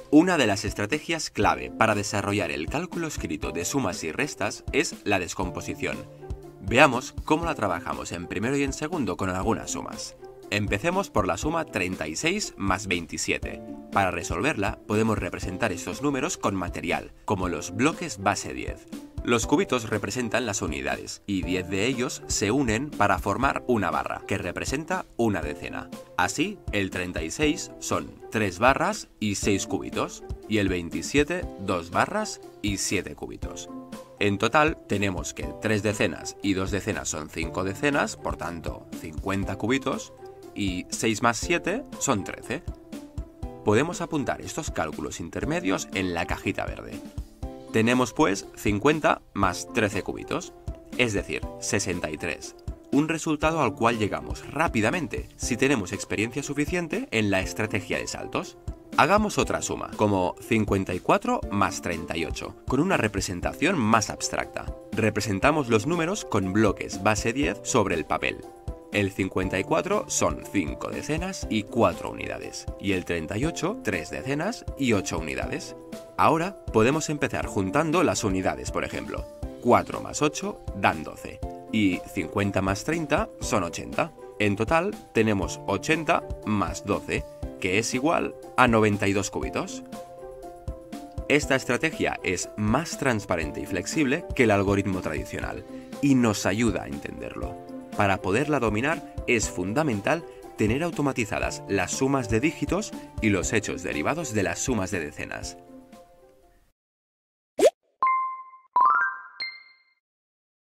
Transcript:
Una de las estrategias clave para desarrollar el cálculo escrito de sumas y restas es la descomposición. Veamos cómo la trabajamos en primero y en segundo con algunas sumas. Empecemos por la suma 36 más 27. Para resolverla, podemos representar estos números con material, como los bloques base 10. Los cubitos representan las unidades, y 10 de ellos se unen para formar una barra, que representa una decena. Así, el 36 son 3 barras y 6 cubitos, y el 27 2 barras y 7 cubitos. En total, tenemos que 3 decenas y 2 decenas son 5 decenas, por tanto, 50 cubitos, y 6 más 7 son 13. Podemos apuntar estos cálculos intermedios en la cajita verde. Tenemos pues 50 más 13 cubitos, es decir, 63. Un resultado al cual llegamos rápidamente si tenemos experiencia suficiente en la estrategia de saltos. Hagamos otra suma, como 54 más 38, con una representación más abstracta. Representamos los números con bloques base 10 sobre el papel. El 54 son 5 decenas y 4 unidades, y el 38 3 decenas y 8 unidades. Ahora podemos empezar juntando las unidades, por ejemplo. 4 más 8 dan 12, y 50 más 30 son 80. En total tenemos 80 más 12, que es igual a 92 cubitos. Esta estrategia es más transparente y flexible que el algoritmo tradicional, y nos ayuda a entenderlo. Para poderla dominar es fundamental tener automatizadas las sumas de dígitos y los hechos derivados de las sumas de decenas.